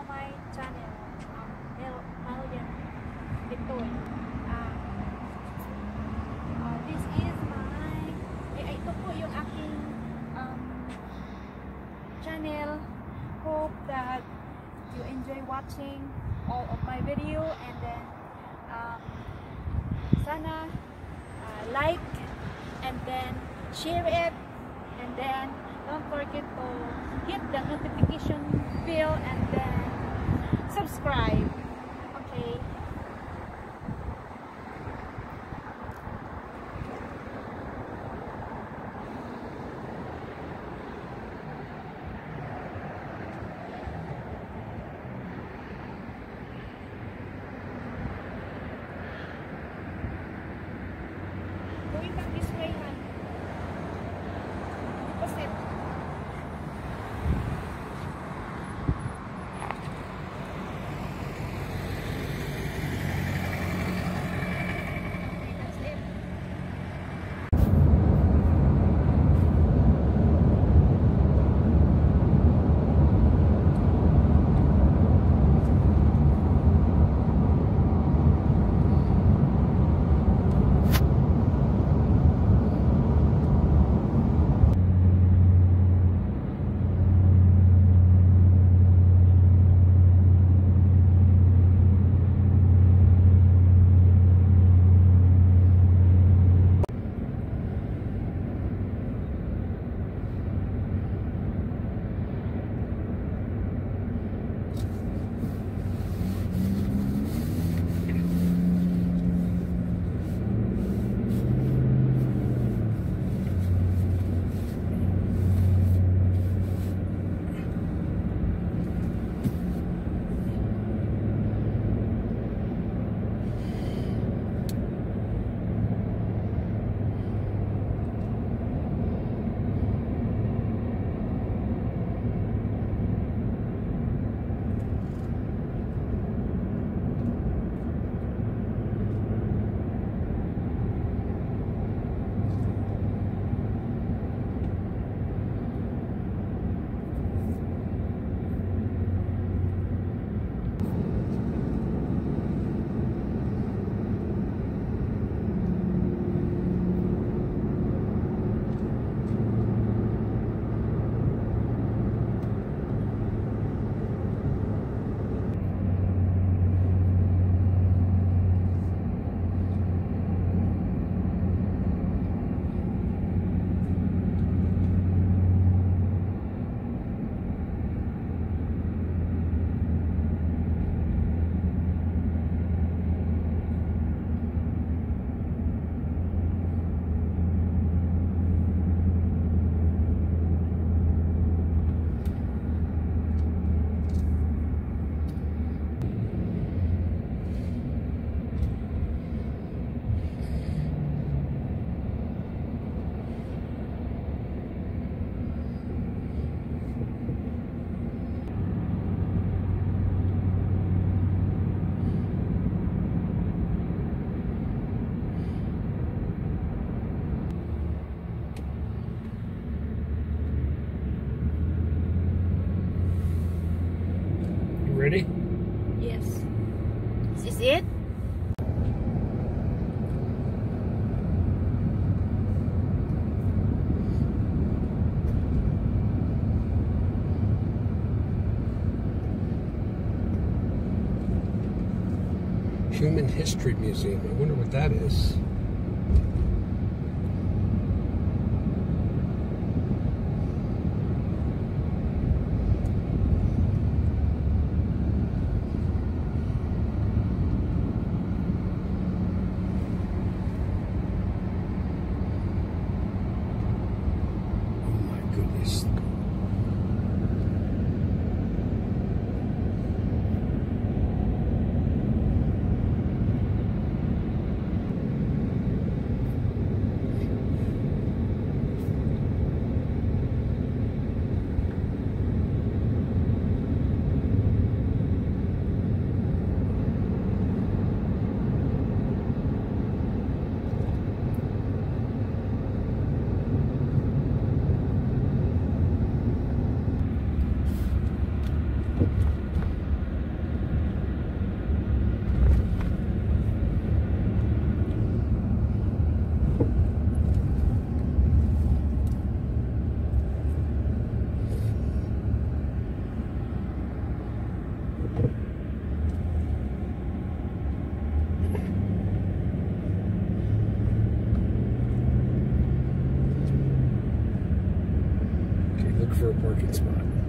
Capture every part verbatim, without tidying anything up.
my channel, um, Mel Malian Victoy. Uh, uh, this is my, eh, ito po yung aking um, channel. Hope that you enjoy watching all of my video, and then um, sana uh, like and then share it, and then don't forget to hit the notification bell and then subscribe. Okay. Going back this way, man. Opposite. Ready? Yes. This is it. Human History Museum. I wonder what that is. Okay, look for a parking spot.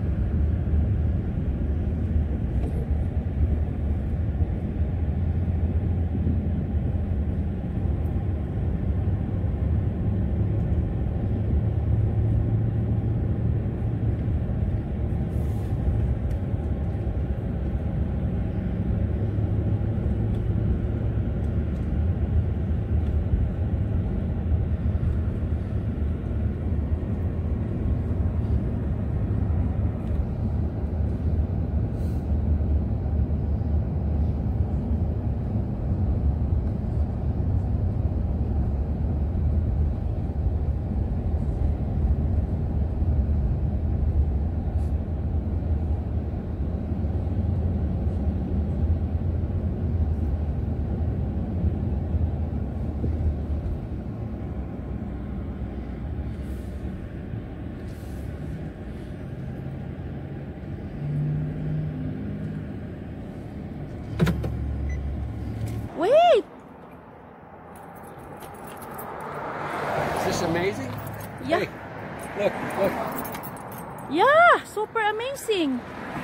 Wait! Is this amazing? Yeah. Hey, look, look. Yeah, super amazing.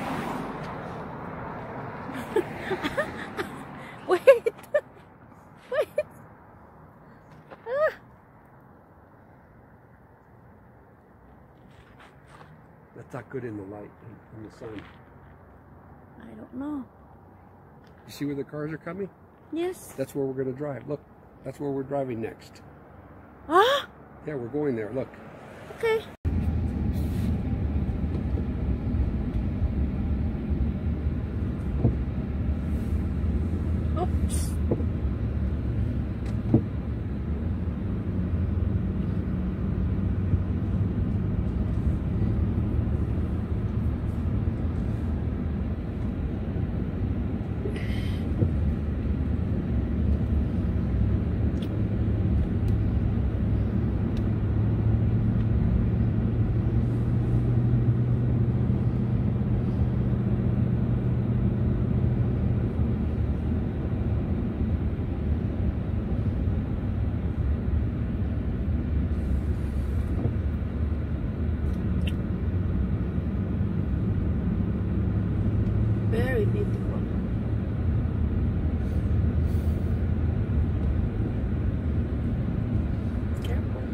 Wait. Wait. Ah. That's not good in the light, in the sun. I don't know. You see where the cars are coming? Yes. That's where we're going to drive. Look, that's where we're driving next. Ah. Yeah, we're going there. Look. Okay. Oops. Very beautiful. Careful.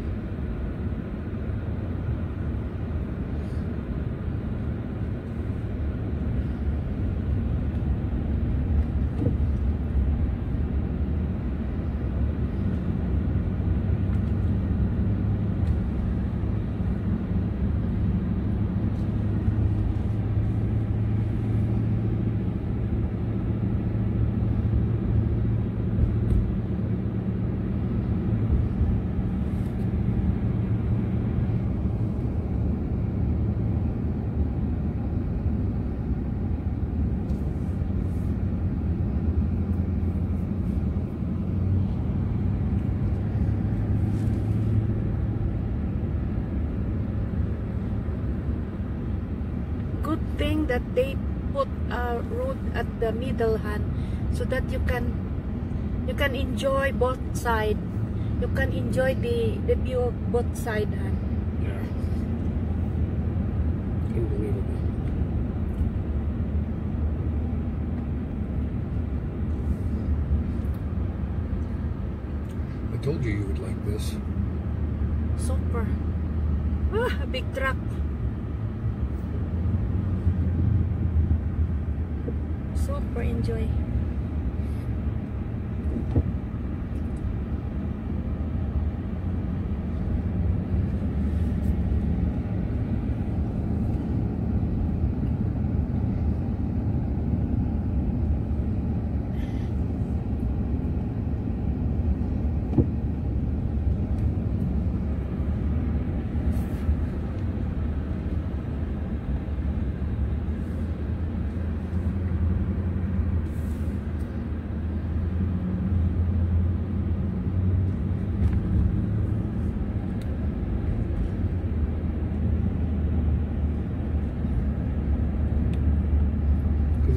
Good thing that they put a road at the middle hand so that you can you can enjoy both side. You can enjoy the the view of both side hand. Yeah. Unbelievable. I told you you would like this. Super. Ah, a big truck. Super enjoy.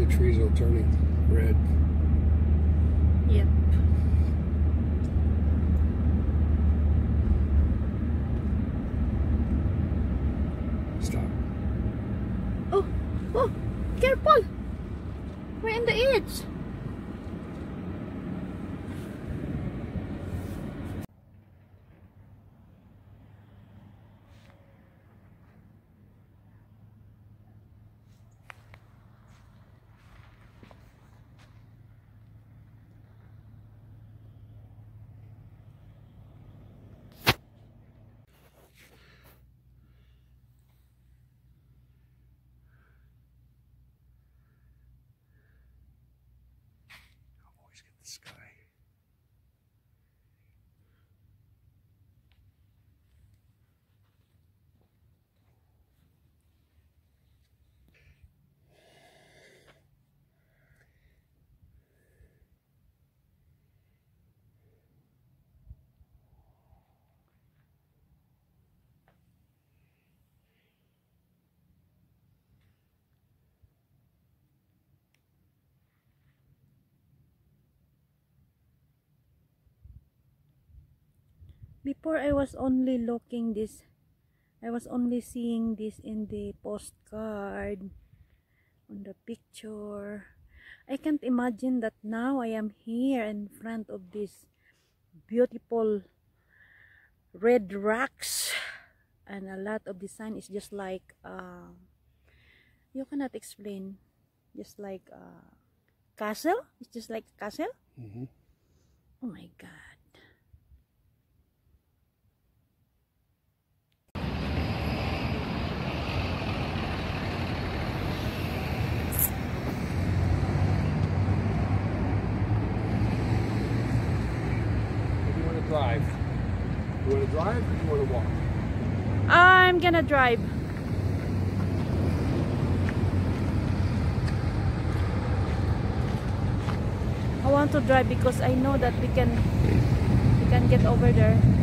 the trees are turning red. Yep. Stop. Oh, oh, careful! We're in the edge. Always get the sky. Before I was only looking this, I was only seeing this in the postcard, on the picture. I can't imagine that now I am here in front of this beautiful red rocks, and a lot of the sign is just like, uh, you cannot explain, just like a castle. It's just like a castle. Mm-hmm. Oh my God. Drive. You want to drive or you want to walk? I'm gonna drive. I want to drive because I know that we can we can get over there.